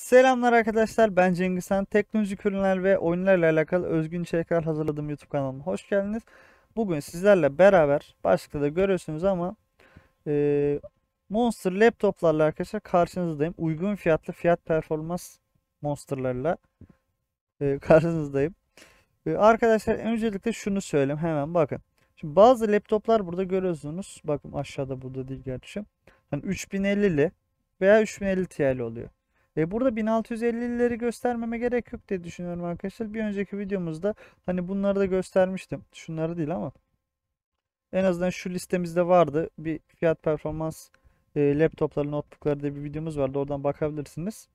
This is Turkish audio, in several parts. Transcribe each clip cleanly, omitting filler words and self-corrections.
Selamlar arkadaşlar, ben Cengiz Han. Teknolojik ürünler ve oyunlarla alakalı özgün içerikler hazırladığım YouTube kanalıma hoş geldiniz. Bugün sizlerle beraber, başlıkta da görüyorsunuz ama e, Monster laptoplarla arkadaşlar karşınızdayım. Uygun fiyatlı fiyat performans monsterlarla karşınızdayım. Arkadaşlar öncelikle şunu söyleyeyim, hemen bakın. Şimdi bazı laptoplar burada görüyorsunuz. Bakın aşağıda, burada değil gerçi. Hani 3050'li veya 3050 Ti'li oluyor. Burada 1650'leri göstermeme gerek yok diye düşünüyorum arkadaşlar. Bir önceki videomuzda hani bunları da göstermiştim. Şunları değil ama en azından şu listemizde vardı. Bir fiyat performans laptopları, notebookları diye bir videomuz vardı. Oradan bakabilirsiniz.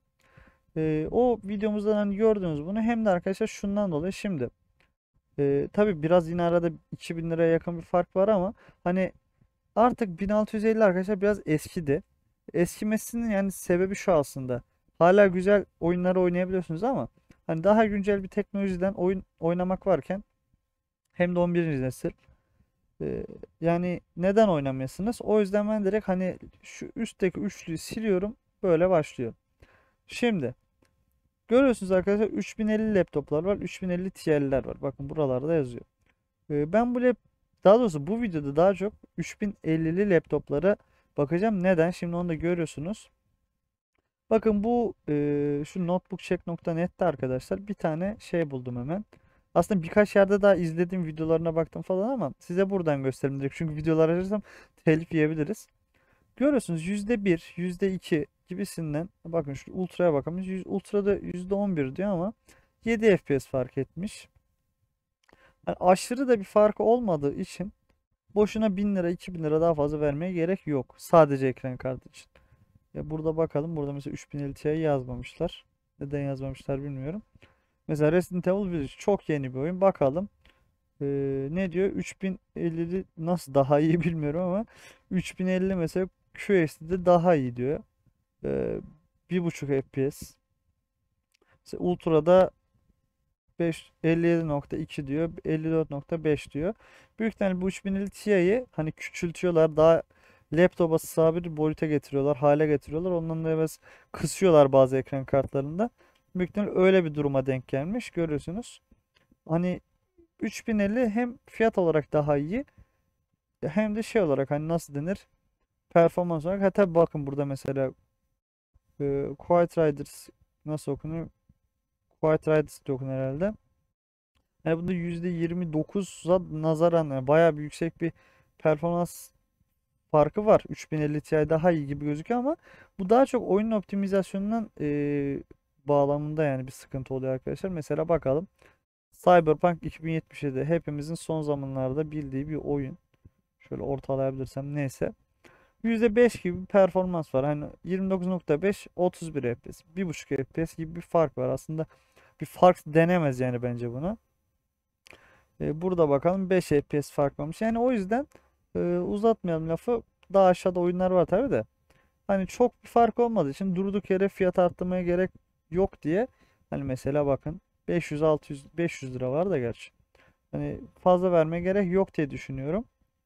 O videomuzdan hani gördünüz bunu. Hem de arkadaşlar şundan dolayı şimdi tabii biraz yine arada 2000 liraya yakın bir fark var ama hani artık 1650 arkadaşlar biraz eskidi. Eskimesinin yani sebebi şu aslında. Hala güzel oyunları oynayabiliyorsunuz ama hani daha güncel bir teknolojiden oyun oynamak varken hem de 11. nesil e, yani neden oynamıyorsunuz? O yüzden ben direkt hani şu üstteki üçlüyü siliyorum. Böyle başlıyorum. Şimdi görüyorsunuz arkadaşlar 3050 laptoplar var. 3050 Ti'liler var. Bakın buralarda yazıyor. Ben daha doğrusu bu videoda daha çok 3050'li laptoplara bakacağım. Neden? Şimdi onu da görüyorsunuz. Bakın bu şu notebookcheck.net'te arkadaşlar bir tane şey buldum hemen. Aslında birkaç yerde daha izlediğim videolarına baktım falan ama size buradan göstereyim direkt. Çünkü videolar açarsam telif yiyebiliriz. Görüyorsunuz %1, %2 gibisinden. Bakın şu ultra'ya bakalım. Ultra'da %11 diyor ama 7 FPS fark etmiş. Yani aşırı da bir farkı olmadığı için boşuna 1000 lira 2000 lira daha fazla vermeye gerek yok. Sadece ekran kartı için. Ya burada bakalım. Burada mesela 3050 Ti yazmamışlar. Neden yazmamışlar bilmiyorum. Mesela Resident Evil 1 çok yeni bir oyun. Bakalım. Ne diyor? 3050'li nasıl daha iyi bilmiyorum ama 3050 mesela QHD'de daha iyi diyor. Ee, 1.5 FPS. Mesela Ultra'da 57.2 diyor. 54.5 diyor. Büyük ihtimalle bu 3050 Ti'yi hani küçültüyorlar. Daha laptopa sığabilir bir boyuta getiriyorlar. Hale getiriyorlar. Ondan da biraz kısıyorlar bazı ekran kartlarında. Büyük ihtimalle öyle bir duruma denk gelmiş. Görüyorsunuz. Hani 3050 hem fiyat olarak daha iyi hem de şey olarak hani nasıl denir? Performans olarak. Hatta bakın burada mesela Quiet Riders nasıl okunuyor? Quiet Riders diye okunuyor herhalde. Yani bunda %29'a nazaran yani bayağı bir yüksek bir performans farkı var. 3050 Ti daha iyi gibi gözüküyor ama bu daha çok oyunun optimizasyonundan bağlamında yani bir sıkıntı oluyor arkadaşlar. Mesela bakalım. Cyberpunk 2077 hepimizin son zamanlarda bildiği bir oyun. Şöyle ortalayabilirsem neyse. %5 gibi bir performans var. Hani 29.5 31 FPS, 1.5 FPS gibi bir fark var. Aslında bir fark denemez yani bence buna. Burada bakalım 5 FPS fark varmış. Yani o yüzden uzatmayalım lafı. Daha aşağıda oyunlar var tabi de. Hani çok bir fark olmadığı için durduk yere fiyat arttırmaya gerek yok diye. Hani mesela bakın 500 600 500 lira var da gerçi. Hani fazla vermeye gerek yok diye düşünüyorum.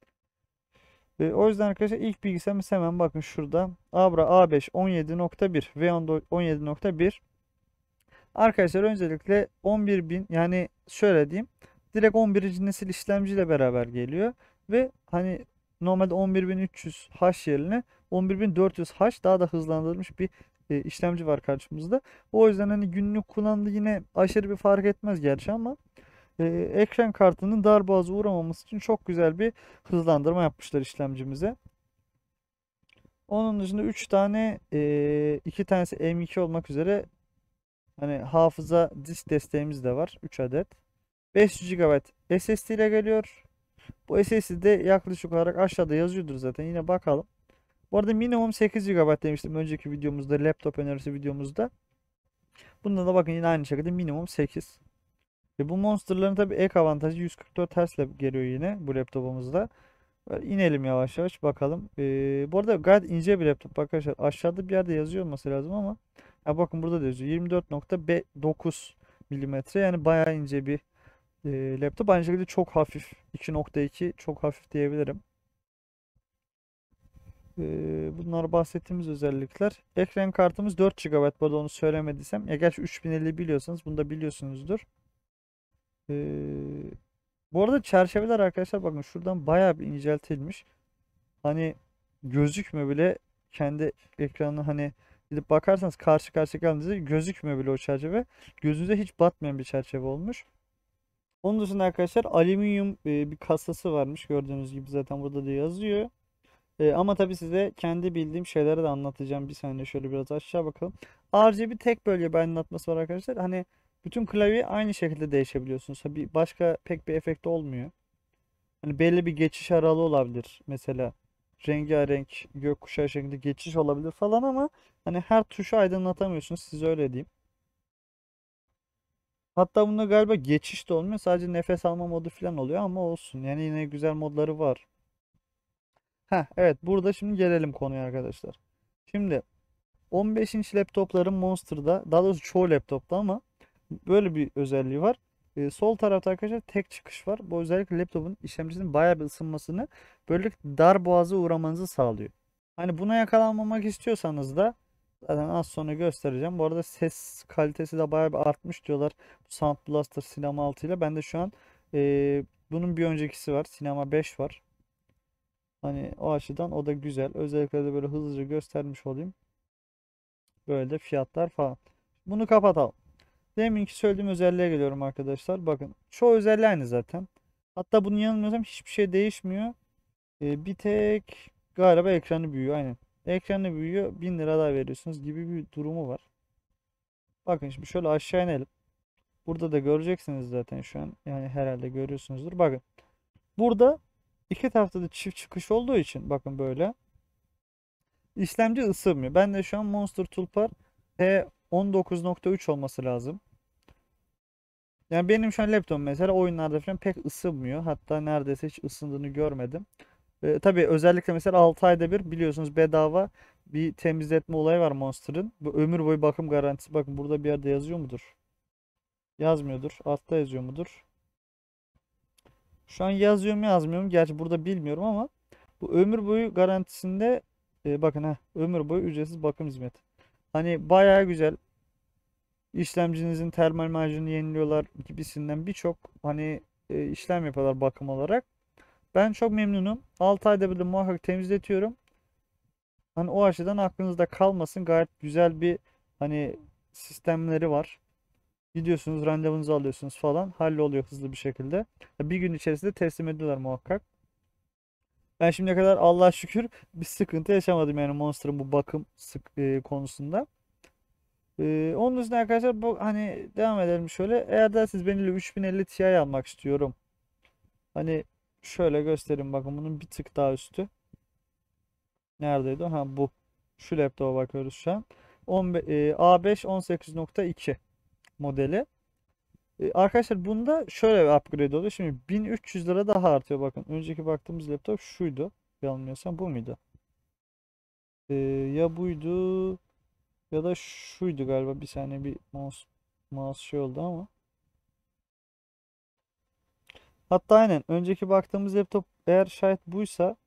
O yüzden arkadaşlar ilk bilgisayarımız hemen bakın şurada. Abra A5 17.1 ve 17.1. Arkadaşlar öncelikle 11.000 yani şöyle diyeyim. Direkt 11. nesil işlemciyle beraber geliyor. Ve hani normalde 11.300H yerine 11.400H daha da hızlandırılmış bir işlemci var karşımızda. O yüzden hani günlük kullanımda yine aşırı bir fark etmez gerçi ama ekran kartının darboğaza uğramaması için çok güzel bir hızlandırma yapmışlar işlemcimize. Onun dışında 3 tane 2 tanesi M2 olmak üzere hani hafıza disk desteğimiz de var. 3 adet. 500 GB SSD ile geliyor. Bu SSD de yaklaşık olarak aşağıda yazıyordur zaten. Yine bakalım. Bu arada minimum 8 GB demiştim önceki videomuzda, laptop önerisi videomuzda. Bunda da bakın yine aynı şekilde minimum 8. Ve bu Monster'ların tabi ek avantajı 144 Hz ile geliyor yine bu laptopumuzda. Böyle inelim yavaş yavaş bakalım. Bu arada gayet ince bir laptop arkadaşlar. Aşağıda bir yerde yazıyor olması lazım ama ha bakın burada da yazıyor. 24.9 milimetre yani bayağı ince bir laptop. Aynı şekilde çok hafif. 2.2 çok hafif diyebilirim. Bunlar bahsettiğimiz özellikler. Ekran kartımız 4 GB. Bu arada onu söylemediysem. Ya gerçi 3050 biliyorsanız bunu da biliyorsunuzdur. Ee, Bu arada çerçeveler arkadaşlar bakın şuradan bayağı bir inceltilmiş. Hani gözükmüyor bile kendi ekranı hani gidip bakarsanız karşı karşıya geldiğinizde gözükmüyor bile o çerçeve. Gözünüze hiç batmayan bir çerçeve olmuş. Onun dışında arkadaşlar alüminyum bir kasası varmış. Gördüğünüz gibi zaten burada da yazıyor. Ama tabii size kendi bildiğim şeyleri de anlatacağım. Bir saniye şöyle biraz aşağı bakalım. RGB tek bölge bir aydınlatması var arkadaşlar. Hani bütün klavye aynı şekilde değişebiliyorsunuz. Bir başka pek bir efekt olmuyor. Hani belli bir geçiş aralığı olabilir. Mesela rengarenk gökkuşağı şeklinde geçiş olabilir falan ama hani her tuşu aydınlatamıyorsunuz. Size öyle diyeyim. Hatta bunda galiba geçiş de olmuyor. Sadece nefes alma modu falan oluyor ama olsun. Yani yine güzel modları var. Evet, burada şimdi gelelim konuya arkadaşlar. Şimdi 15 inç laptopların Monster'da, daha doğrusu çoğu laptopta ama böyle bir özelliği var. Sol tarafta arkadaşlar tek çıkış var. Bu özellikle laptopun işlemcisinin bayağı bir ısınmasını, böylelikle dar boğaza uğramanızı sağlıyor. Hani buna yakalanmamak istiyorsanız da zaten az sonra göstereceğim. Bu arada ses kalitesi de bayağı bir artmış diyorlar. Sound Blaster Cinema 6 ile. Ben de şu an bunun bir öncekisi var. Cinema 5 var. Hani o açıdan o da güzel. Özellikle de böyle hızlıca göstermiş olayım. Böyle de fiyatlar falan. Bunu kapatalım. Deminki söylediğim özelliğe geliyorum arkadaşlar. Bakın çoğu özelliği aynı zaten. Hatta bunu yanılmıyorsam hiçbir şey değişmiyor. Bir tek galiba ekranı büyüyor. Aynen. Ekranı büyüyor. 1000 lira daha veriyorsunuz gibi bir durumu var. Bakın şimdi şöyle aşağı inelim. Burada da göreceksiniz zaten şu an. Yani herhalde görüyorsunuzdur. Bakın. Burada iki tarafta da çift çıkış olduğu için bakın böyle. İşlemci ısınmıyor. Ben de şu an Monster Toolbar T19.3 olması lazım. Yani benim şu an laptopum mesela oyunlarda falan pek ısınmıyor. Hatta neredeyse hiç ısındığını görmedim. Tabii özellikle mesela 6 ayda bir biliyorsunuz bedava bir temizletme olayı var Monster'ın. Bu ömür boyu bakım garantisi. Bakın burada bir yerde yazıyor mudur? Yazmıyordur. Altta yazıyor mudur? Şu an yazıyor mu yazmıyor mu? Gerçi burada bilmiyorum ama bu ömür boyu garantisinde bakın ömür boyu ücretsiz bakım hizmeti. Hani bayağı güzel. İşlemcinizin termal macunu yeniliyorlar gibisinden birçok hani işlem yapıyorlar bakım olarak. Ben çok memnunum. 6 ayda bir de muhakkak temizletiyorum. Hani o açıdan aklınızda kalmasın. Gayet güzel bir hani sistemleri var. Gidiyorsunuz, randevunuzu alıyorsunuz falan. Halloluyor hızlı bir şekilde. Bir gün içerisinde teslim ediyorlar muhakkak. Ben şimdiye kadar Allah'a şükür bir sıkıntı yaşamadım yani Monster'ın bu bakım konusunda. Onun dışında arkadaşlar bu hani devam edelim şöyle. Eğer derseniz ben 3050 Ti almak istiyorum. Hani şöyle göstereyim bakın bunun bir tık daha üstü. Neredeydi o? Ha bu. Şu laptopa bakıyoruz şu an. A5 18.2 modeli. Arkadaşlar bunda şöyle bir upgrade oluyor. Şimdi 1300 lira daha artıyor bakın. Önceki baktığımız laptop şuydu. Yanılmıyorsam bu muydu? Ee, Ya buydu ya da şuydu galiba. Bir saniye bir mouse şey oldu ama. Hatta aynen önceki baktığımız laptop eğer şayet buysa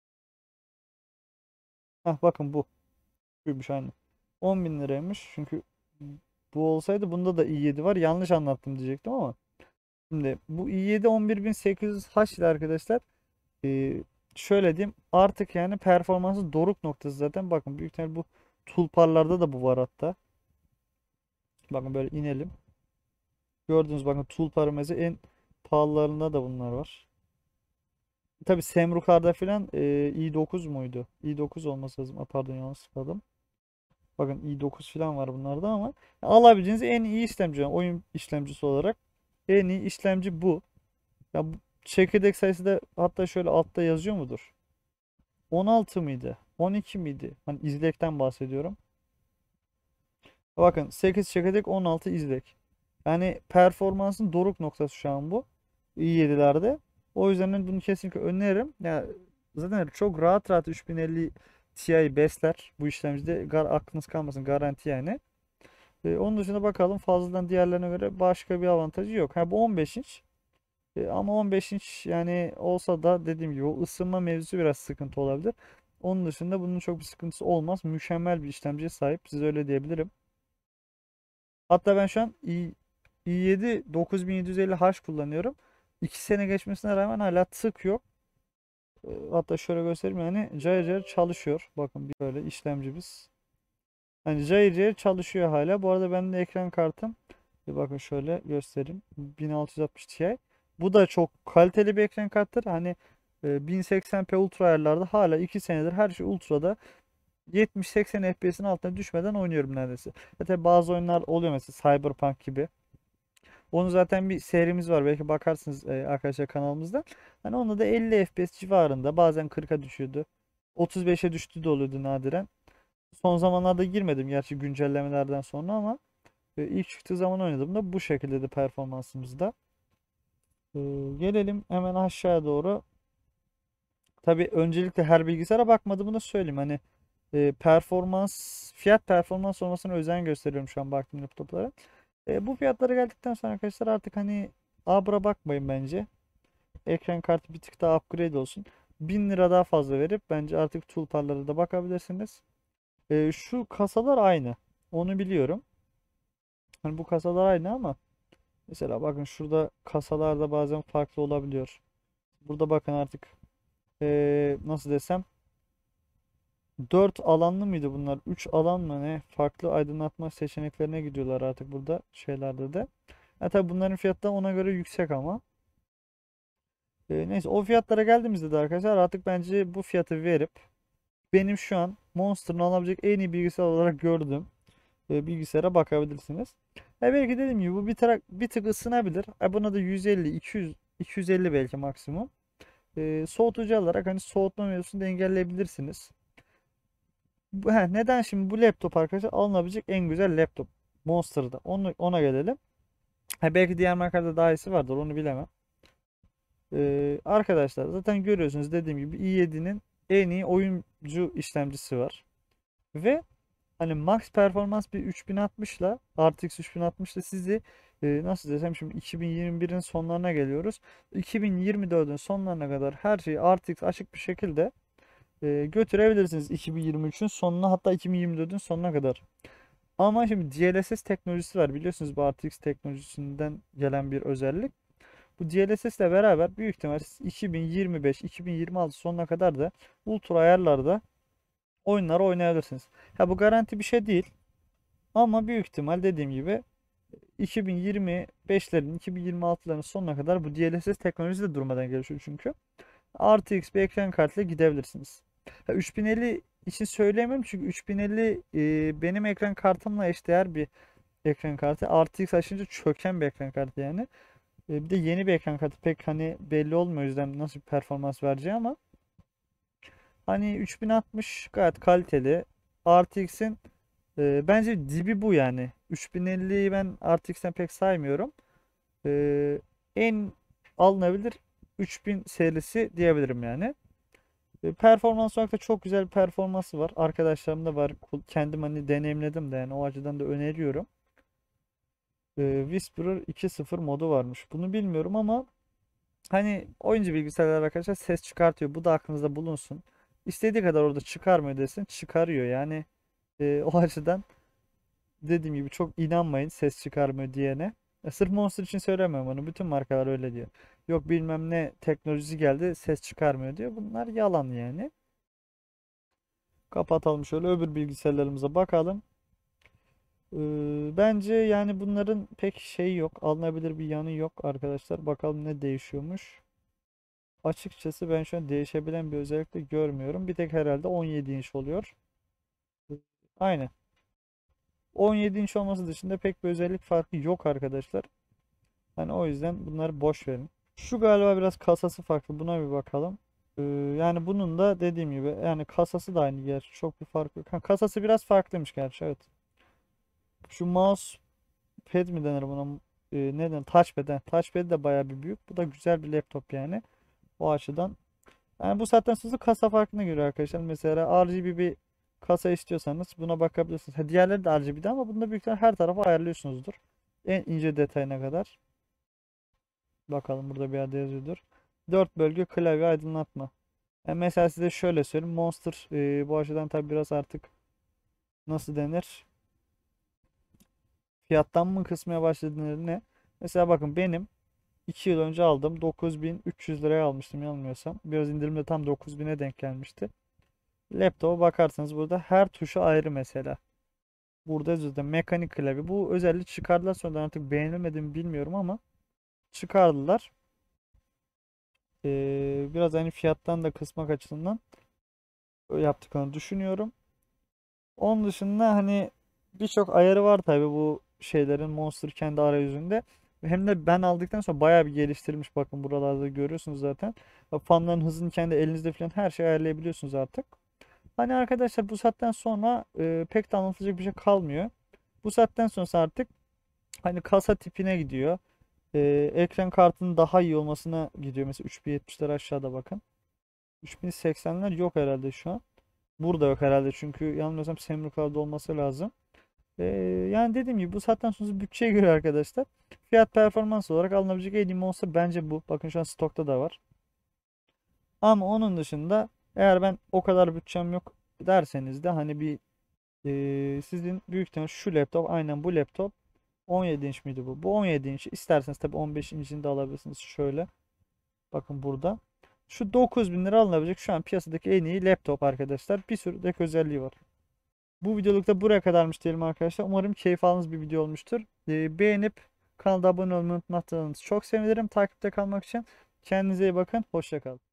bakın bu. Buymuş aynen. 10 bin liraymış. Çünkü bu olsaydı bunda da i7 var. Yanlış anlattım diyecektim ama. Şimdi bu i7 11800H ile arkadaşlar e, şöyle diyeyim artık yani performansı doruk noktası zaten. Bakın büyük ihtimal bu toolbar'larda da bu var hatta. Bakın böyle inelim. Gördüğünüz bakın toolbar'ın mesela en pahalılarında da bunlar var. Tabi Semrukar'da filan i9 muydu? i9 olması lazım. Pardon yanlış sıkladım. Bakın i9 falan var bunlarda ama alabileceğiniz en iyi işlemci yani oyun işlemcisi olarak en iyi işlemci bu. Ya bu çekirdek sayısı da hatta şöyle altta yazıyor mudur? 16 mıydı? 12 miydi? Hani izlekten bahsediyorum. Bakın 8 çekirdek 16 izlek. Yani performansın doruk noktası şu an bu. i7'lerde. O yüzden ben bunu kesinlikle öneririm. Ya zaten çok rahat rahat 3050 Ti besler bu işlemcide. Aklınız kalmasın garanti yani. Onun dışında bakalım fazladan diğerlerine göre başka bir avantajı yok. Bu 15 inç. Ama 15 inç yani olsa da dediğim gibi o ısınma mevzusu biraz sıkıntı olabilir. Onun dışında bunun çok bir sıkıntısı olmaz. Mükemmel bir işlemciye sahip. Size öyle diyebilirim. Hatta ben şu an i7 9750H kullanıyorum. 2 sene geçmesine rağmen hala tık yok. Hatta şöyle göstereyim, yani cayır cayır çalışıyor. Bakın bir böyle işlemcimiz. Hani cayır cayır çalışıyor hala. Bu arada benim de ekran kartım. Bir bakın şöyle göstereyim. 1660 Ti. Bu da çok kaliteli bir ekran karttır. Hani 1080p ultra ayarlarda hala 2 senedir her şey ultrada 70-80 FPS'in altına düşmeden oynuyorum neredeyse. Tabii bazı oyunlar oluyor, mesela Cyberpunk gibi. Onun zaten bir serimiz var. Belki bakarsınız arkadaşlar kanalımızda. Hani onda da 50 FPS civarında, bazen 40'a düşüyordu. 35'e düştü de oluyordu nadiren. Son zamanlarda girmedim gerçi güncellemelerden sonra, ama ilk çıktığı zaman oynadığımda bu şekilde de performansımızda. E, Gelelim hemen aşağıya doğru. Tabii öncelikle her bilgisayara bakmadığımı da söyleyeyim. Hani fiyat performans olmasına özen gösteriyorum şu an baktığım laptoplara. Bu fiyatlara geldikten sonra arkadaşlar artık hani abra bakmayın bence. Ekran kartı bir tık daha upgrade olsun. 1000 lira daha fazla verip bence artık toolbar'lara da bakabilirsiniz. Şu kasalar aynı. Onu biliyorum. Hani bu kasalar aynı ama mesela bakın şurada kasalarda bazen farklı olabiliyor. Burada bakın artık nasıl desem, 4 alanlı mıydı bunlar? 3 alan mı ne? Farklı aydınlatma seçeneklerine gidiyorlar artık burada şeylerde de. Tabi bunların fiyatı da ona göre yüksek ama. Neyse, o fiyatlara geldiğimizde de arkadaşlar artık bence bu fiyatı verip benim şu an Monster'ın alabilecek en iyi bilgisayar olarak gördüğüm bilgisayara bakabilirsiniz. Belki dediğim gibi bu bir tık ısınabilir. Buna da 150, 200, 250 belki maksimum. Soğutucu alarak hani soğutma mevzusunu da engelleyebilirsiniz. Neden şimdi bu laptop arkadaşlar alınabilecek en güzel laptop? Monster'da. Ona gelelim. Belki diğer markalarda daha iyisi vardır, onu bilemem. Arkadaşlar zaten görüyorsunuz, dediğim gibi i7'nin en iyi oyuncu işlemcisi var. Ve hani max performans bir 3060 ile RTX 3060 ile sizi nasıl desem, şimdi 2021'in sonlarına geliyoruz. 2024'ün sonlarına kadar her şeyi RTX açık bir şekilde götürebilirsiniz 2023'ün sonuna, hatta 2024'ün sonuna kadar. Ama şimdi DLSS teknolojisi var, biliyorsunuz, bu RTX teknolojisinden gelen bir özellik. Bu DLSS ile beraber büyük ihtimal 2025-2026 sonuna kadar da ultra ayarlarda oyunları oynayabilirsiniz. Bu garanti bir şey değil, ama büyük ihtimal dediğim gibi 2025'lerin 2026'ların sonuna kadar bu DLSS teknolojisi de durmadan gelişiyor çünkü. RTX bir ekran kartıyla gidebilirsiniz. 3050 için söyleyemem çünkü 3050 benim ekran kartımla eşdeğer bir ekran kartı. RTX açınca çöken bir ekran kartı yani. Bir de yeni bir ekran kartı, pek hani belli olmuyor o yüzden nasıl bir performans vereceği, ama hani 3060 gayet kaliteli. RTX'in bence dibi bu yani. 3050'yi ben RTX'ten pek saymıyorum. En alınabilir 3000 serisi diyebilirim yani. Performans olarak da çok güzel bir performansı var. Arkadaşlarım da var. Kendim hani deneyimledim de, yani o açıdan da öneriyorum. Whisperer 2.0 modu varmış. Bunu bilmiyorum ama hani oyuncu bilgisayarlar arkadaşlar ses çıkartıyor. Bu da aklınızda bulunsun. İstediği kadar orada çıkarmıyor desin, çıkarıyor. Yani o açıdan dediğim gibi çok inanmayın ses çıkarmıyor diyene. Sırf Monster için söylemiyorum onu. Bütün markalar öyle diyor. Yok bilmem ne teknolojisi geldi ses çıkarmıyor diyor. Bunlar yalan yani. Kapatalım, şöyle öbür bilgisayarlarımıza bakalım. Bence yani bunların pek şeyi yok. Alınabilir bir yanı yok arkadaşlar. Bakalım ne değişiyormuş. Açıkçası ben şu an değişebilen bir özellik de görmüyorum. Bir tek herhalde 17 inç oluyor. Aynen. 17 inç olması dışında pek bir özellik farkı yok arkadaşlar. Hani o yüzden bunları boş verin. Şu galiba biraz kasası farklı. Buna bir bakalım. Ee, Yani bunun da dediğim gibi yani kasası da aynı gerçi. Çok bir fark yok. Kasası biraz farklıymış gerçi, evet. Şu mouse pad mi denir buna? Ne denir? Touchpad. Touchpad de bayağı bir büyük. Bu da güzel bir laptop yani. O açıdan. Yani bu saatten sonra kasa farkına göre arkadaşlar. Mesela RGB bir kasa istiyorsanız buna bakabilirsiniz. Diğerleri de RGB'de ama bunda büyük ihtimal her tarafı ayarlıyorsunuzdur. En ince detayına kadar. Bakalım burada bir yerde yazıyordur. 4 bölge klavye aydınlatma. Mesela size şöyle söyleyeyim. Monster bu açıdan tabi biraz artık nasıl denir? Fiyattan mı kısmaya başladı denir ne? Mesela bakın benim 2 yıl önce aldım. 9300 liraya almıştım yanılmıyorsam. Biraz indirimde tam 9000'e denk gelmişti. Laptopa bakarsanız burada her tuşu ayrı mesela. Burada zaten mekanik klavye. Bu özelliği çıkardılar sonradan artık beğenemedim bilmiyorum ama çıkardılar. Biraz hani fiyattan da kısmak açısından yaptıklarını düşünüyorum. Onun dışında hani birçok ayarı var tabi bu şeylerin Monster kendi arayüzünde. Hem de ben aldıktan sonra bayağı bir geliştirmiş. Bakın buralarda görüyorsunuz zaten. Fanların hızını kendi elinizde falan her şeyi ayarlayabiliyorsunuz artık. Hani arkadaşlar bu saatten sonra pek de anlatılacak bir şey kalmıyor. Bu saatten sonra artık hani kasa tipine gidiyor. Ekran kartının daha iyi olmasına gidiyor. Mesela 3070'ler aşağıda bakın. 3080'ler yok herhalde şu an. Burada yok herhalde çünkü yanılmıyorsam Semruka'da olması lazım. Ee, Yani dediğim gibi bu saatten sonra bütçeye göre arkadaşlar fiyat performans olarak alınabilecek en iyi monster bence bu. Bakın şu an stokta da var. Ama onun dışında eğer ben o kadar bütçem yok derseniz de hani bir sizin büyükten şu laptop aynen bu laptop 17 inç miydi bu? Bu 17 inç. İsterseniz tabii 15 incini de alabilirsiniz. Şöyle. Bakın burada. Şu 9000 lira alınabilecek şu an piyasadaki en iyi laptop arkadaşlar. Bir sürü de özelliği var. Bu videoluk da buraya kadarmış diyelim arkadaşlar. Umarım keyif aldığınız bir video olmuştur. Beğenip kanala abone olmayı unutmazsanız çok sevinirim. Takipte kalmak için kendinize iyi bakın. Hoşça kalın.